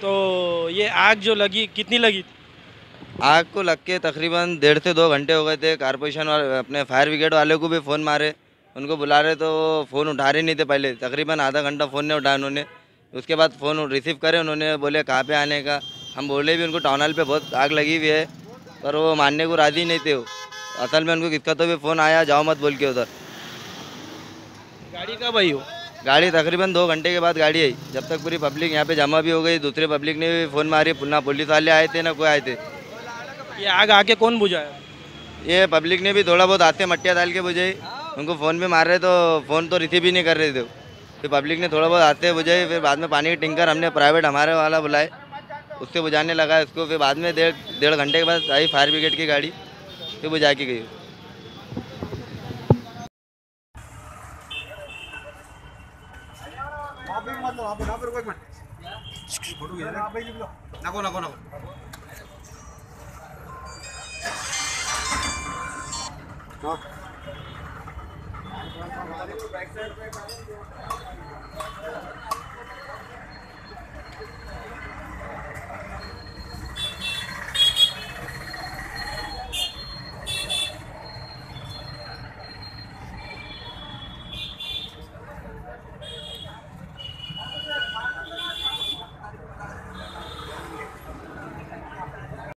तो ये आग जो लगी कितनी लगी थी? आग को लग के तकरीबन 1.5 से 2 घंटे हो गए थे। कारपोरेशन वाले अपने फायर ब्रिगेड वाले को भी फ़ोन मारे, उनको बुला रहे तो वो फ़ोन उठा रहे नहीं थे। पहले तकरीबन आधा घंटा फ़ोन नहीं उठाया उन्होंने। उसके बाद फ़ोन रिसीव करे, उन्होंने बोले कहाँ पे आने का। हम बोले भी उनको टाउन हॉल पे बहुत आग लगी हुई है, पर वो मानने को राज़ी नहीं थे। वो असल में उनको किसका तो भी फ़ोन आया, जाओ मत बोल के उधर। गाड़ी कब आई हो? गाड़ी तकरीबन 2 घंटे के बाद गाड़ी आई, जब तक पूरी पब्लिक यहाँ पे जमा भी हो गई। दूसरे पब्लिक ने भी फ़ोन मारी, ना पुलिस वाले आए थे ना कोई आए थे। ये आग आके कौन बुझाया? ये पब्लिक ने भी थोड़ा बहुत हाथ से मट्टियाँ डाल के बुझाई। उनको फ़ोन भी मार रहे तो फ़ोन तो रिसीव ही नहीं कर रहे थे। फिर पब्लिक ने थोड़ा बहुत हाथ से बुझाई। फिर बाद में पानी की टैंकर हमने प्राइवेट हमारे वाला बुलाए, उससे बुझाने लगा इसको। फिर बाद में 1.5 घंटे के बाद आई फायर ब्रिगेड की गाड़ी, फिर बुझा के गई।